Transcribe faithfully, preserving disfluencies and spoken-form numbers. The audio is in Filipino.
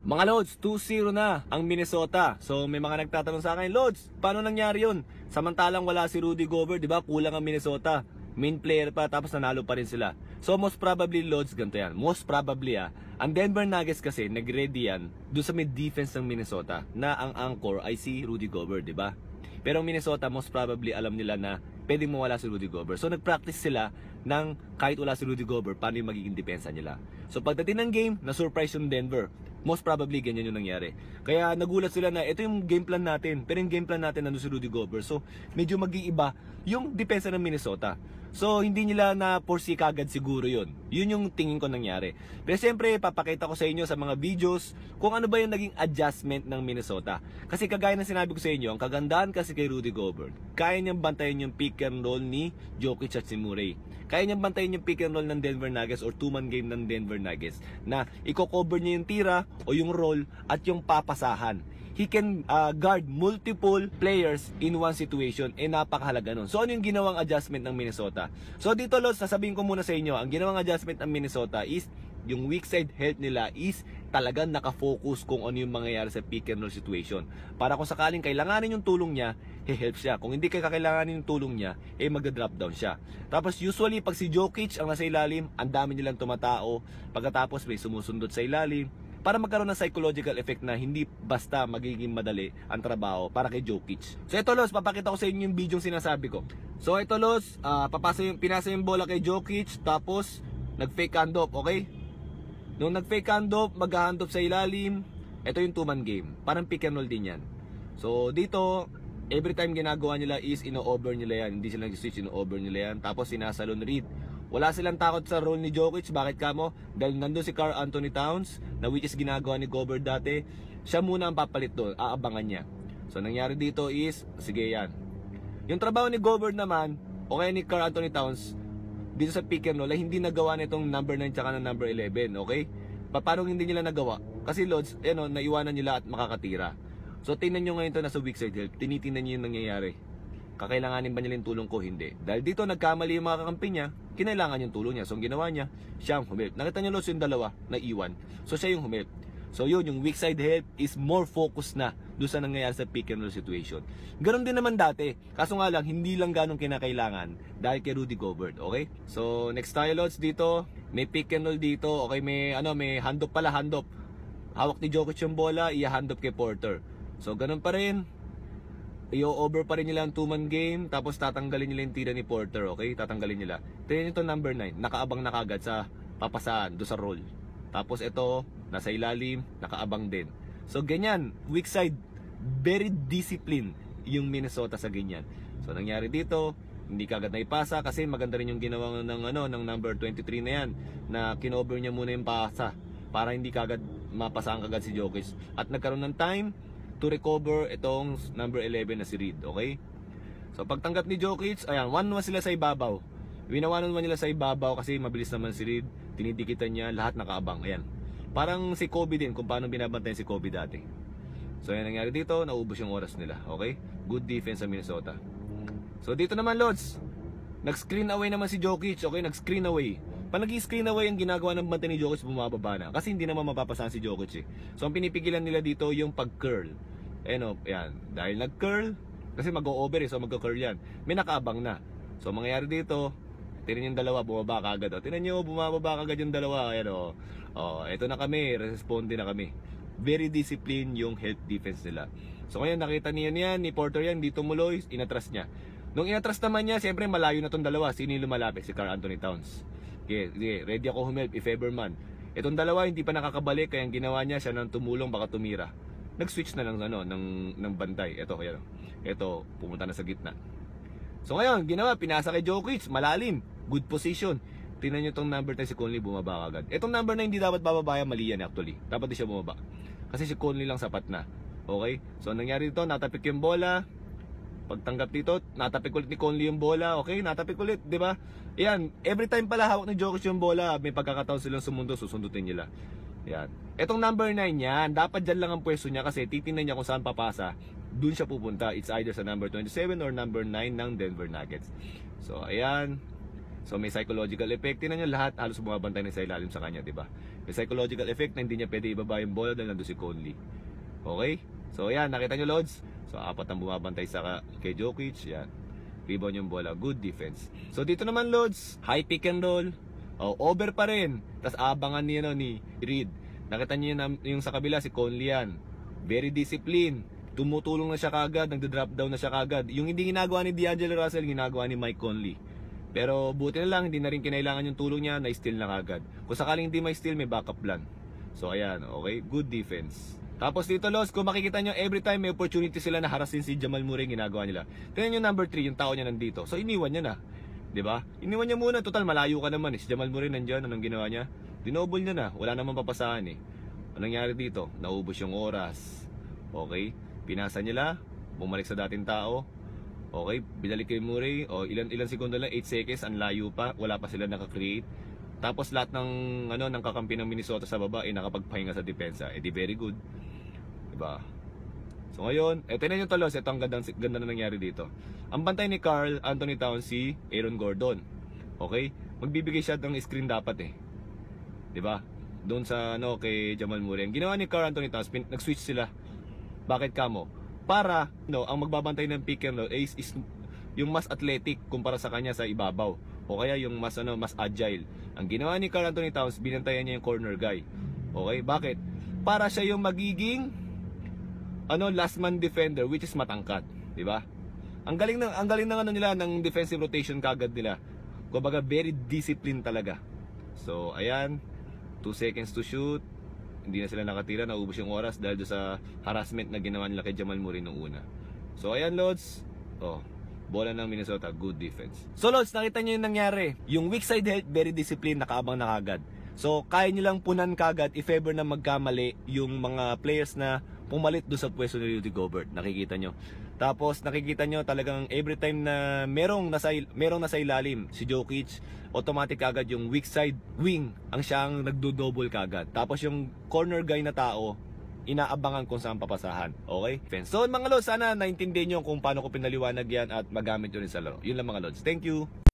Mga Lods, two zero na ang Minnesota. So may mga nagtatanong sa akin, Lods, paano nangyari yun? Samantalang wala si Rudy Gobert, di ba? Kulang ang Minnesota. Main player pa, tapos nanalo pa rin sila. So most probably, Lods, ganito yan. Most probably, ah, ang Denver Nuggets kasi, nag-ready yan doon sa mid defense ng Minnesota na ang anchor ay si Rudy Gobert, di ba? Pero ang Minnesota, most probably, alam nila na pwedeng mawala si Rudy Gobert. So nag-practice sila ng kahit wala si Rudy Gobert, paano yung magiging depensa nila. So pagdating ng game, na-surprise yung Denver. Most probably, ganyan yung nangyari. Kaya nagulat sila na ito yung game plan natin. Pero yung game plan natin nandun si Rudy Gobert. So medyo mag-iiba yung depensa ng Minnesota. So hindi nila na foresee kagad siguro yun. Yun yung tingin ko nangyari. Pero siyempre, papakita ko sa inyo sa mga videos kung ano ba yung naging adjustment ng Minnesota. Kasi kagaya ng sinabi ko sa inyo, ang kagandahan kasi kay Rudy Gobert, kaya niyang bantayan yung pick and roll ni Jokic at si Murray. Kaya niyang bantayan yung pick and roll ng Denver Nuggets or two-man game ng Denver Nuggets na i-cover niya yung tira o yung roll at yung papasahan. He can uh, guard multiple players in one situation. Eh, napakahalaga nun. So, ano yung ginawang adjustment ng Minnesota? So, dito, Lods, sasabihin ko muna sa inyo, ang ginawang adjustment ng Minnesota is, yung weak side health nila is talagang nakafocus kung ano yung mangyayari sa pick and roll situation. Para kung sakaling kailanganin yung tulong niya, he-help siya. Kung hindi kaya kakailanganin yung tulong niya, eh magda-drop down siya. Tapos usually, pag si Jokic ang nasa ilalim, ang dami nilang tumatao. Pagkatapos may sumusundot sa ilalim, para magkaroon ng psychological effect na hindi basta magiging madali ang trabaho para kay Jokic. So ito, Los, papakita ko sa inyo yung video yung sinasabi ko. So ito, Los, uh, papasa yung, pinasa yung bola kay Jokic, tapos nag-fake handoff, okay? Nung nag-fake handoff, mag-handoff sa ilalim, ito yung two-man game. Parang pick and roll din yan. So dito, every time ginagawa nila is ino-over nila yan. Hindi sila nag-switch, ino-over nila yan. Tapos sinasalon Reed. Wala silang takot sa role ni Jokic. Bakit kamo? Dahil nandun si Karl Anthony Towns, na which is ginagawa ni Gobert dati. Siya muna ang papalit doon, aabangan niya. So nangyari dito is, sige yan. Yung trabaho ni Gobert naman, o kaya ni Karl Anthony Towns, dito sa pick and roll, ay hindi nagawa nitong number nine tsaka ng number eleven, okay? Paano hindi nila nagawa? Kasi Lods, ano, naiwanan nila at makakatira. So tingnan nyo ngayon to nasa weak side help, tinitingnan nyo yung nangyayari. Kakailanganin ba nila yung tulong ko? Hindi. Dahil dito nagkamali yung mga kakampi niya, kinailangan yung tulong niya. So ang ginawa niya, siya ang humilp. Nakita niyo Lods yung dalawa na iwan. So siya yung humilp. So yun, yung weak side help is more focused na doon sa nangyayari sa pick and roll situation. Ganon din naman dati. Kaso nga lang, hindi lang ganong kinakailangan dahil kay Rudy Gobert, okay? So next tayo, Lods, dito. May pick and roll dito. Okay, may ano, may handoff pala, handoff. Hawak ni Jokic yung bola, i-handoff kay Porter. So ganon pa rin. I-over pa rin nila ang two-man game, tapos tatanggalin nila yung tira ni Porter, okay? Tatanggalin nila. Tingnan nyo ito number nine, nakaabang na kagad sa papasaan, do sa roll. Tapos ito, nasa ilalim, nakaabang din. So ganyan, weak side, very disciplined yung Minnesota sa ganyan. So nangyari dito, hindi kagad na ipasa kasi maganda rin yung ginawa ng, ano, ng number twenty-three na yan, na kinover niya muna yung pasa para hindi kagad mapasaan kagad si Jokic. At nagkaroon ng time to recover itong number eleven na si Reed, okay? So pagtanggap ni Jokic, ayan, one one sila sa ibabaw. Winawanan man nila sa ibabaw kasi mabilis naman si Reed, tinidikitan niya, lahat nakaabang, ayan. Parang si Kobe din, kung paano binabantayan si Kobe dati. So ayan nangyari dito, naubos yung oras nila, okay? Good defense sa Minnesota. So dito naman, Lods, nag-screen away naman si Jokic, okay? Nag-screen away. Pag nag-screen away ang ginagawa ng bantay ni Jokic, bumababa na. Kasi hindi naman mapapasahan si Jokic eh. So ang pinipigilan nila dito yung pag-curl. Ayan o, ayan. Dahil nag-curl, kasi mag-o-over eh, so mag-curl yan. May nakaabang na. So mangyayari dito, tinan yung dalawa, bumaba kagad. O, tinan nyo, bumababa kagad yung dalawa. Ayan o. O, eto na kami, responde na kami. Very disciplined yung health defense nila. So ngayon, nakita niya yan, ni Porter yan, dito muloy, inatras niya. Nung inatras naman niya, siyempre malayo na tong dalawa. Sino yung lumalapit? Si Karl Anthony Towns. Okay, okay, ready ako humilp if ever man. Itong dalawa hindi pa nakakabalik, kaya ang ginawa niya, siya nang tumulong, baka tumira. Nag-switch na lang ano, ng, ng bantay. Ito, kaya, ito, pumunta na sa gitna. So ngayon, ginawa, pinasa kay Jokic, malalim, good position. Tingnan nyo itong number ten, si Conley bumaba agad. Itong number nine, hindi dapat bababa, mali yan actually. Dapat di siya bumaba. Kasi si Conley lang sapat na. Okay? So nangyari dito, natapik yung bola. Pagtanggap dito, natapik ulit ni Conley yung bola. Okay, natapik ulit, di ba? Yan, every time pala hawak ni Jokic yung bola, may pagkakataon silang sumundo, susundutin nila. Yan. Etong number nine yan, dapat dyan lang ang pwesto niya kasi titingnan niya kung saan papasa. Doon siya pupunta. It's either sa number twenty-seven or number nine ng Denver Nuggets. So, ayan. So may psychological effect. Tingnan nyo lahat halos bumabantay na sa ilalim sa kanya, di ba? May psychological effect na hindi niya pwede ibaba yung bola dahil nandun si Conley. Okay? So ayan, nakita nyo Lods? So apat ang bumabantay sa kay Jokic. Yan. Rebound yung bola. Good defense. So dito naman Lods, high pick and roll. Oh, over pa rin. Tapos abangan niya no, ni Reed. Nakita niyo yung, yung sa kabila si Conley yan. Very disciplined. Tumutulong na siya kagad, nagda-drop down na siya kagad. Yung hindi ginagawa ni D'Angelo Russell, ginagawa ni Mike Conley. Pero buti na lang, hindi na rin kinailangan yung tulong niya, na-steal na kagad. Kung sakaling hindi may steal, may backup plan. So ayan, okay, good defense. Tapos dito Los, kung makikita nyo, every time may opportunity sila na harasin si Jamal Murray, ginagawa nila. Tingnan nyo number three, yung tao niya nandito. So iniwan niya na, di ba? Iniwan niya muna, total malayo ka naman eh. Si Jamal Murray nandyan, anong ginawa niya? Dinouble niya na, wala namang papasahan eh. Anong nangyari dito? Naubos yung oras. Okay, pinasa nila, bumalik sa dating tao. Okay, binalik kay Murray. O ilan ilan segundo lang, eight seconds, ang layo pa, wala pa sila naka-create. Tapos lahat ng ano ng kakampi ng Minnesota sa baba ay eh, nakapagpahinga sa depensa. Eh di very good. Diba? So ngayon, eto na yung talos, ito ang ganda, ganda na nangyari dito. Ang bantay ni Karl Anthony Towns si Aaron Gordon. Okay? Magbibigay siya ng screen dapat eh. 'Di ba? Doon sa ano kay Jamal Murray. Ang ginawa ni Karl Anthony Towns, nag-switch sila. Bakit kamo? Para no, ang magbabantay ng pick and roll is, is yung mas athletic kumpara sa kanya sa ibabaw o kaya yung mas ano mas agile. Ang ginawa ni Karl Anthony Towns, binantayan niya yung corner guy. Okay? Bakit? Para siya yung magiging ano last man defender which is matangkad, 'di ba? Ang galing ng ang galing ng ano nila ng defensive rotation kagad nila. Kumbaga very disciplined talaga. So, ayan, two seconds to shoot. Hindi na sila nakatira, naubos yung oras dahil sa harassment na ginawa nila kay Jamal Murray nung una. So ayan Lods, oh, bola ng Minnesota, good defense. So Lods, nakita nyo yung nangyari. Yung weak side help, very disciplined, nakaabang na kagad. So kaya nyo lang punan kagad if ever na magkamali yung mga players na pumalit doon sa pwesto ni Rudy Gobert. Nakikita nyo. Tapos nakikita nyo talagang every time na merong nasa, merong nasa ilalim si Jokic, automatic agad yung weak side wing ang siyang nagdo-double kagad. Tapos yung corner guy na tao, inaabangan kung saan papasahan. Okay? So mga Lods, sana naintindihan nyo kung paano ko pinaliwanag yan at magamit nyo rin sa laro. Yun lang mga Lods. Thank you!